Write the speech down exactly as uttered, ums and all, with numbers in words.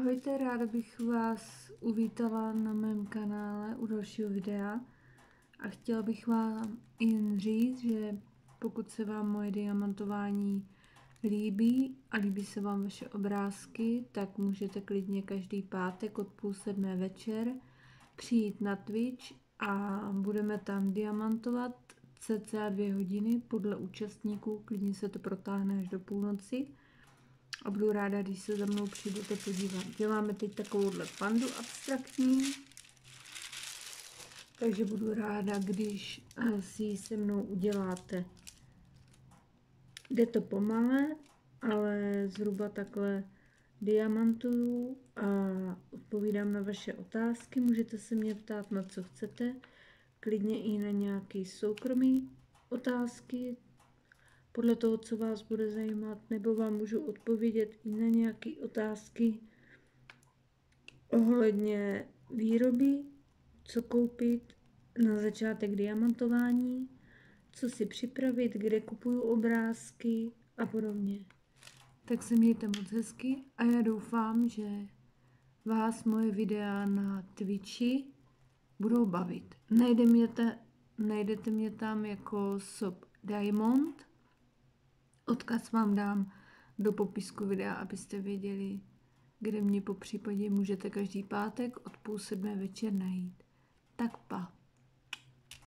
Ahojte, ráda bych vás uvítala na mém kanále u dalšího videa a chtěla bych vám jen říct, že pokud se vám moje diamantování líbí a líbí se vám vaše obrázky, tak můžete klidně každý pátek od půl sedmé večer přijít na Twitch a budeme tam diamantovat cca dvě hodiny podle účastníků, klidně se to protáhne až do půlnoci. A budu ráda, když se za mnou přijdete podívat. Děláme teď takovouhle pandu abstraktní, takže budu ráda, když si ji se mnou uděláte. Jde to pomale, ale zhruba takhle diamantuju a odpovídám na vaše otázky. Můžete se mě ptát, na co chcete, klidně i na nějaké soukromé otázky, podle toho, co vás bude zajímat, nebo vám můžu odpovědět i na nějaké otázky ohledně výroby, co koupit na začátek diamantování, co si připravit, kde kupuju obrázky a podobně. Tak se mějte moc hezky a já doufám, že vás moje videa na Twitchi budou bavit. Najde mě ta, najdete mě tam jako Sob Diamond. Odkaz vám dám do popisku videa, abyste věděli, kde mě po případě můžete každý pátek od půl sedmé večer najít. Tak pa.